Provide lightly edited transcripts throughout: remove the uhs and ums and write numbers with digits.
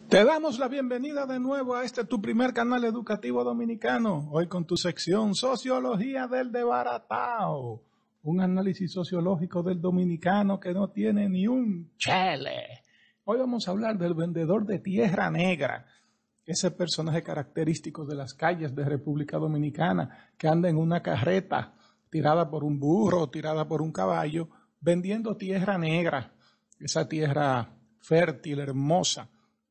Te damos la bienvenida de nuevo a tu primer canal educativo dominicano, hoy con tu sección Sociología del Desbaratado, un análisis sociológico del dominicano que no tiene ni un chele. Hoy vamos a hablar del vendedor de tierra negra, ese personaje característico de las calles de República Dominicana que anda en una carreta tirada por un burro o tirada por un caballo, vendiendo tierra negra, esa tierra fértil, hermosa,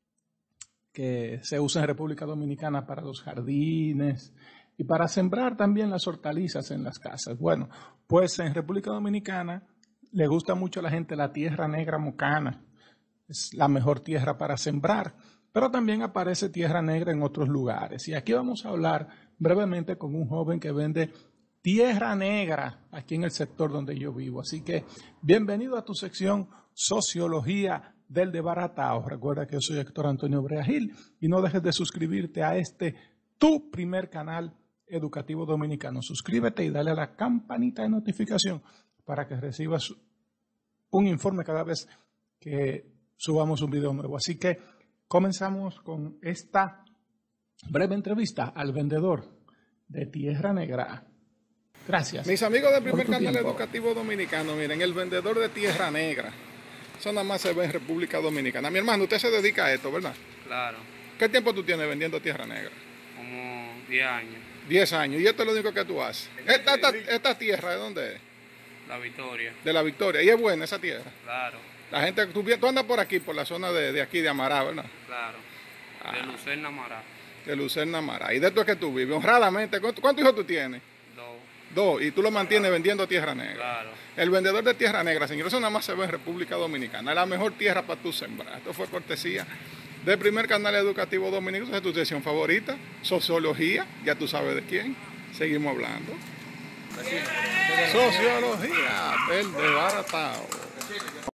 que se usa en República Dominicana para los jardines y para sembrar también las hortalizas en las casas. Bueno, pues en República Dominicana le gusta mucho a la gente la tierra negra mocana. Es la mejor tierra para sembrar, pero también aparece tierra negra en otros lugares. Y aquí vamos a hablar brevemente con un joven que vende tierra negra aquí en el sector donde yo vivo. Así que bienvenido a tu sección Sociología del Desbaratado. Recuerda que yo soy Héctor Antonio Brea Gil y no dejes de suscribirte a tu primer canal educativo dominicano. Suscríbete y dale a la campanita de notificación para que recibas un informe cada vez que subamos un video nuevo. Así que comenzamos con esta breve entrevista al vendedor de tierra negra. Gracias. Mis amigos del primer canal educativo dominicano, miren, el vendedor de tierra negra. Eso nada más se ve en República Dominicana. Mi hermano, usted se dedica a esto, ¿verdad? Claro. ¿Qué tiempo tú tienes vendiendo tierra negra? Como 10 años. 10 años. ¿Y esto es lo único que tú haces? ¿Esta tierra de dónde es? La Victoria. De la Victoria. ¿Y es buena esa tierra? Claro. La gente, tú andas por aquí, por la zona de aquí de Amará, ¿verdad? Claro. De Lucerna Mará. De Lucerna Amará. ¿Y de esto es que tú vives? Honradamente. ¿Cuántos hijos tú tienes? 2. 2. Y tú lo mantienes vendiendo tierra negra. Claro. El vendedor de tierra negra, señor, eso nada más se ve en República Dominicana. Es la mejor tierra para tu sembrar. Esto fue cortesía del primer canal educativo dominicano. Esa es tu sección favorita, sociología. Ya tú sabes de quién. Seguimos hablando. Sociología del Desbaratado.